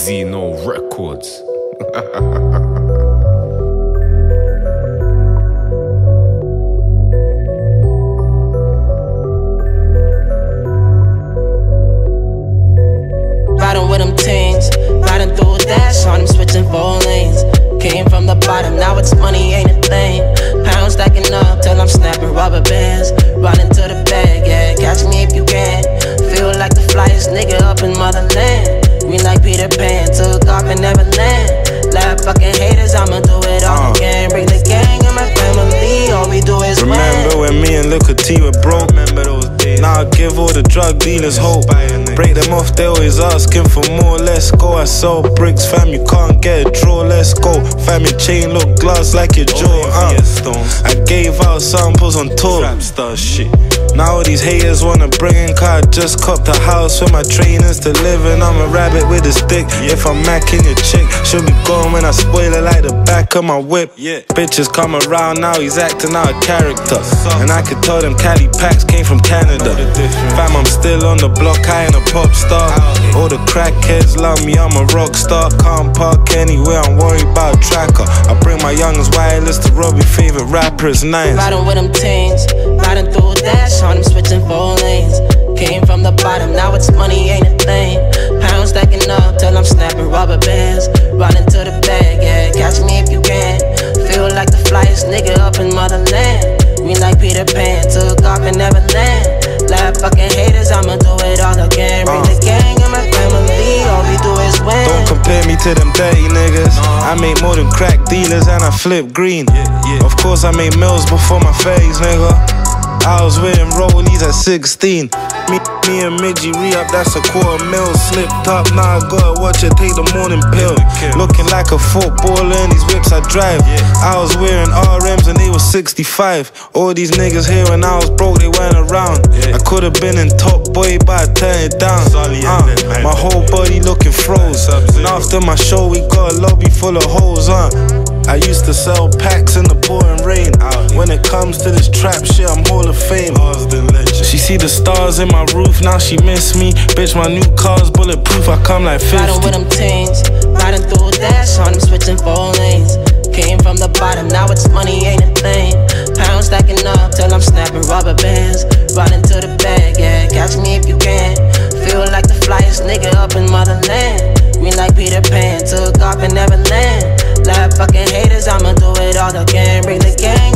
Zeno Records. Riding with them teens, riding through a dash on them, switching 4 lanes. Came from the bottom, now it's money, ain't a thing. Pounds stacking up till I'm snapping rubber bands. Running to the bag, yeah, catch me if you can. Feel like the flyest nigga up in motherland. We like Peter Pan, took off and never land. Laugh fucking haters, I'ma do it all again. Bring the gang and my family, all we do is Remember when me and Lil T were broke? Remember those days? Now I give all the drug dealers hope. Break them off, they always asking for more. Let's go, I sell bricks, fam, you can't get a draw. Let's go, fam, your chain look glass like your jaw. I gave out samples on tour. Now all these haters wanna bring in car. I just copped a house with my trainers to live in. I'm a rabbit with a stick. If I'm macking your chick, she'll be gone when I spoil her like the back of my whip. Bitches come around now, he's acting out a character. And I could tell them Cali packs came from Canada. Fam, I'm still on the block, I ain't a pop star. All the crackheads love me, I'm a rock star. Can't park anywhere, I'm worried about a tracker. I bring my youngest wireless to Robbie, favorite rappers, Nines. Riding with them teens, riding through a dash on them, switching 4 lanes. Came from the bottom, now it's money, ain't a thing. Pounds stacking up till I'm snapping rubber bands. Running to the bag, yeah, catch me if you can. Feel like the flyest nigga up in motherland. We like Peter Pan, took off and never land. Laugh fucking haters, I'ma do it all again. Bring the gang and my family, all we do is win. Don't compare me to them dirty niggas. I make more than crack dealers and I flip green. Of course I made mills before my phase, nigga. I was wearing rollies at 16. Me and Midgie re-up, that's a $250,000. Slipped up, now I gotta watch it, take the morning pill. Looking like a footballer in these whips I drive. I was wearing RMs and they were 65. All these niggas here when I was broke, they went around. I could've been in Top Boy, but I turned it down. My whole body looking froze. And after my show, we got a lobby full of hoes, I used to sell packs in the pouring rain. When it comes to this trap shit, I'm Hall of Fame. She see the stars in my roof, now she miss me. Bitch, my new car's bulletproof, I come like 50. Riding with them teens, riding through a dash on them, switching 4 lanes. Came from the bottom, now it's money, ain't a thing. Pounds stacking up till I'm snapping rubber bands. Running to the bag, yeah, catch me if you can. Feel like the flyest nigga up in motherland. We like Peter Pan, took off and never land. Laugh fucking haters, I'ma do it all again. Bring the gang